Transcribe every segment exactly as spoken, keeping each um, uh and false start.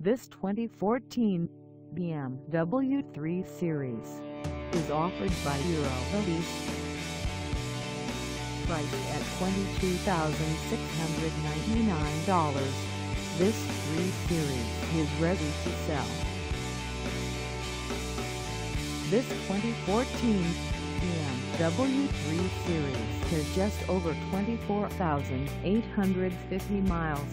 This twenty fourteen B M W three Series is offered by Eurolease. Priced at twenty-two thousand six hundred ninety-nine dollars, this three Series is ready to sell. This twenty fourteen B M W three Series has just over twenty-four thousand eight hundred fifty miles.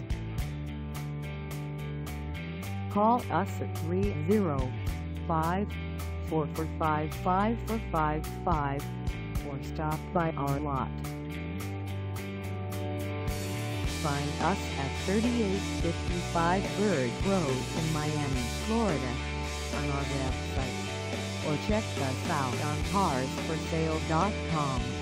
Call us at three oh five, four four five, five four five five or stop by our lot. Find us at thirty-eight fifty-five Bird Road in Miami, Florida on our website, or check us out on cars for sale dot com.